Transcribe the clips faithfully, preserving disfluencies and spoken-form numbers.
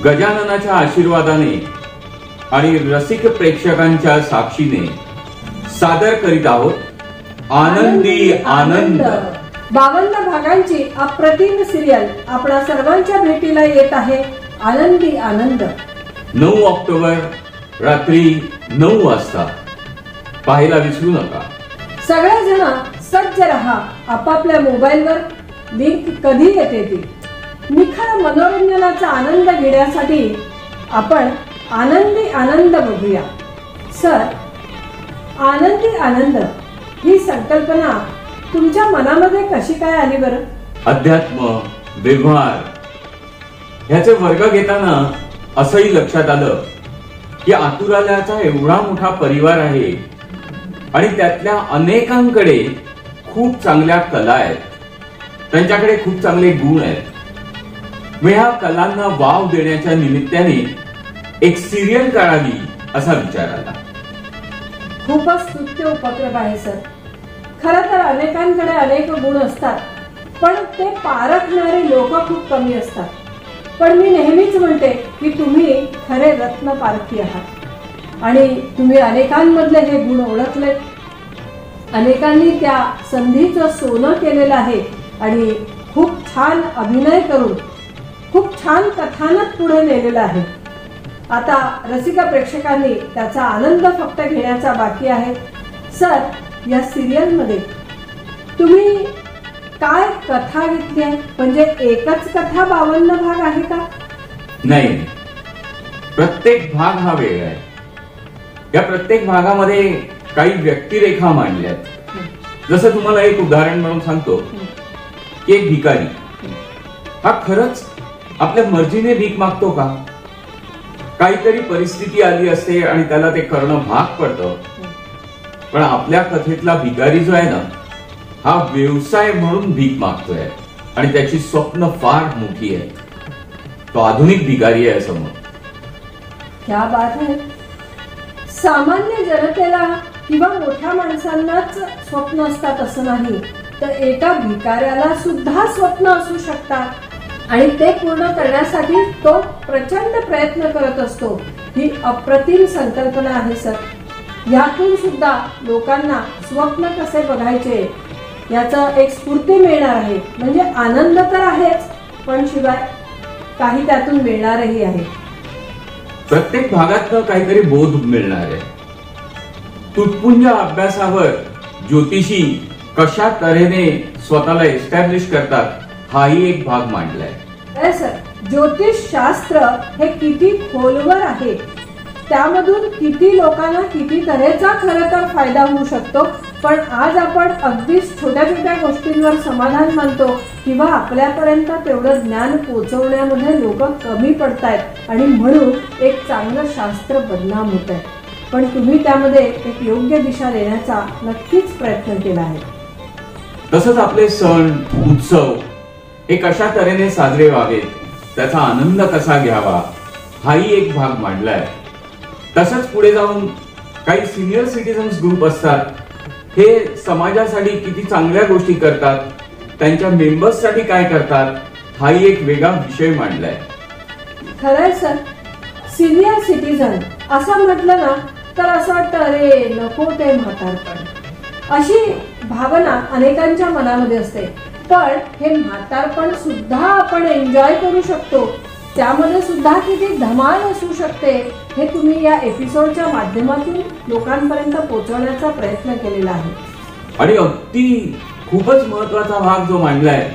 गजाननाच्या आशीर्वादाने आणि रसिक प्रेक्षकांच्या साक्षीने सादर करीत आहोत आनंदी आनंद. बावन्न भागांची अप्रतिम सिरियल आपणा सर्वांच्या भेटीला येत आहे. आनंदी आनंद नऊ ऑक्टोबर रात्री नऊ वाजता पाहायला विसरू नका. सगळेजण सज्ज रहा. आपापल्या मोबाईलवर लिंक कधी येते ती. निखळ मनोरंजनाचा आनंद घेण्यासाठी आपण आनंदी आनंद बघूया. सर, आनंदी आनंद ही संकल्पना तुमच्या मनामध्ये कशी काय आली बरं? अध्यात्म, व्यवहार ह्याचे वर्ग घेताना असंही लक्षात आलं की आतुरालयाचा एवढा मोठा परिवार आहे आणि त्यातल्या अनेकांकडे खूप चांगल्या कला आहेत, त्यांच्याकडे खूप चांगले गुण आहेत. मग ह्या कलांना वाव देण्याच्या निमित्ताने एक सिरियल काढावी असा विचार आला. खूपच स्तुत्य उपक्रम आहे सर. खरं तर अनेकांकडे अनेक गुण असतात, पण ते पारखणारे लोक खूप कमी असतात. पण मी नेहमीच म्हणते की तुम्ही खरे रत्न पारखी आहात आणि तुम्ही अनेकांमधले हे गुण ओळखले. अनेकांनी त्या संधीचं सोनं केलेलं आहे आणि खूप छान अभिनय करून खूप छान कथानक पुढे नेलेलं आहे. आता रसिक प्रेक्षकांनी त्याचा आनंद फक्त घेण्याचा बाकी आहे. सर, या सिरियल मध्ये तुम्ही काय कथा घेतली आहे? म्हणजे एकच कथा बावन्न भाग आहे का? नाही, प्रत्येक भाग हा वेगळा आहे. या प्रत्येक भागामध्ये काही व्यक्तिरेखा मांडल्यात. जसं तुम्हाला एक उदाहरण म्हणून सांगतो की एक भिकारी हा खरंच आपल्या मर्जीने भीक मागतो का? काहीतरी परिस्थिती आली असते आणि त्याला ते करणं भाग पडतं. पण आपल्या कथेतला भिकारी जो आहे ना, हा व्यवसाय म्हणून भीक मागतोय आणि त्याची स्वप्न फार मोठी आहे. तो आधुनिक भिकारी आहे असं मग. क्या बात आहे. सामान्य जनतेला किंवा मोठ्या माणसांनाच स्वप्न असतात असं नाही, तर एका भिकाऱ्याला सुद्धा स्वप्न असू शकतात आणि ते पूर्ण करण्यासाठी तो प्रचंड प्रयत्न करत असतो. ही अप्रतिम संकल्पना आहे सर. यातून सुद्धा लोकांना स्वप्न कसे बघायचे याचा एक स्फूर्ती मिळणार आहे. म्हणजे आनंद तर आहेच, पण शिवाय काही त्यातून मिळणारही आहे. प्रत्येक भागात काहीतरी बोध मिळणार आहे. तुटपुंज अभ्यासावर ज्योतिषी कशा तऱ्हेने स्वतःला एस्टॅब्लिश करतात हाही एक भाग मांडलाय. सर, ज्योतिष शास्त्र हे किती खोलवर आहे, त्यामधून किती लोकांना किती तऱ्हेचा खरं तर फायदा होऊ शकतो. पण आज आपण अगदीच छोट्या छोट्या गोष्टींवर समाधान मानतो किंवा आपल्यापर्यंत तेवढं ज्ञान पोहोचवण्यामध्ये लोक कमी पडतायत आणि म्हणून एक चांगलं शास्त्र बदनाम होत आहे. पण तुम्ही त्यामध्ये एक योग्य दिशा देण्याचा नक्कीच प्रयत्न केला आहे. तसंच आपले सण उत्सव हे कशा तऱ्हेने साजरे व्हावेत, त्याचा आनंद कसा घ्यावा हाही एक भाग मांडलाय. तसंच पुढे जाऊन काही सिनियर सिटीजन्स ग्रुप असतात, हे समाजासाठी किती चांगल्या गोष्टी करतात, त्यांच्या मेंबर्ससाठी काय करतात हाही एक वेगळा विषय मांडलाय. खरंय सर. सिनियर सिटीजन असं म्हटलं ना तर असं वाटतं अरे नको ते म्हातारपण, अशी भावना अनेकांच्या मनामध्ये असते. पण हे म्हातारपण सुद्धा आपण एन्जॉय करू शकतो, त्यामध्ये सुद्धा किती धमाल असू शकते हे तुम्ही या एपिसोडच्या माध्यमातून लोकांपर्यंत पोहोचवण्याचा प्रयत्न केलेला आहे. आणि अगदी खूपच महत्वाचा भाग जो मांडलाय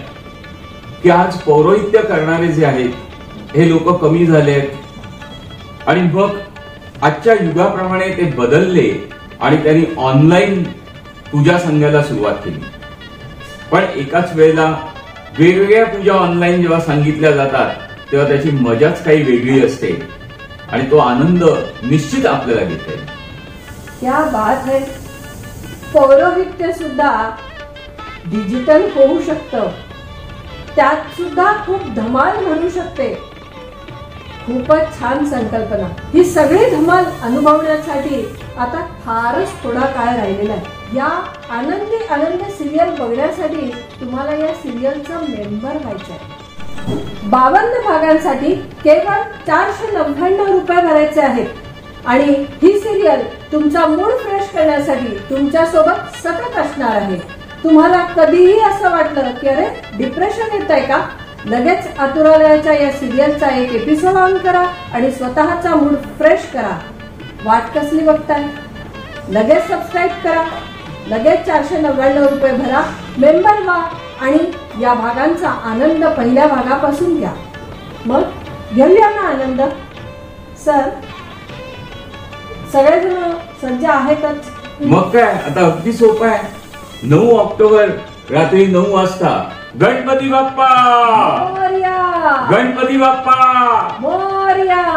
की आज पौरोहित्य करणारे जे आहेत हे लोक कमी झालेत आणि मग आजच्या युगाप्रमाणे ते बदलले आणि त्यांनी ऑनलाईन पूजा संघाला सुरुवात केली. पण एकाच वेळेला वेगवेगळ्या पूजा ऑनलाईन जेव्हा सांगितल्या जातात तेव्हा त्याची मजाच काही वेगळी असते आणि तो आनंद निश्चित आपल्याला घेता येईल. क्या बात है. पौरोहित्य सुद्धा डिजिटल होऊ शकतं, त्यात सुद्धा खूप धमाल घडू शकते. खूपच छान संकल्पना. ही सगळी धमाल अनुभवण्यासाठी आता फारच थोडा काळ राहिलेला आहे. या आनंदी आनंद सिरियल बघण्यासाठी तुम्हाला या सिरियलचा मेंबर व्हायचं आहे. बावन्न भागांसाठी केवळ चारशे नव्याण्णव रुपये भरायचे आहेत आणि ही सिरियल तुमचा मूड फ्रेश करण्यासाठी तुमच्या सोबत सतत असणार आहे. तुम्हाला कधीही असं वाटलं की अरे डिप्रेशन येत आहे का, लगेच आतुरालयाच्या या सिरियलचा एक एपिसोड ऑन करा आणि स्वतःचा मूड फ्रेश करा. वाट कसली बघताय? लगेच सबस्क्राईब करा, लगेच चारशे नव्याण्णव रुपये भरा, मेंबर व्हा आणि या भागांचा आनंद पहिल्या भागापासून घ्या. मग घेऊया ना आनंद. सर, सगळेजण सज्ज आहेतच? मग काय, आता अगदी सोपं आहे. नऊ ऑक्टोबर रात्री नऊ वाजता गणपती बाप्पा मोरया, गणपती बाप्पा मोरया.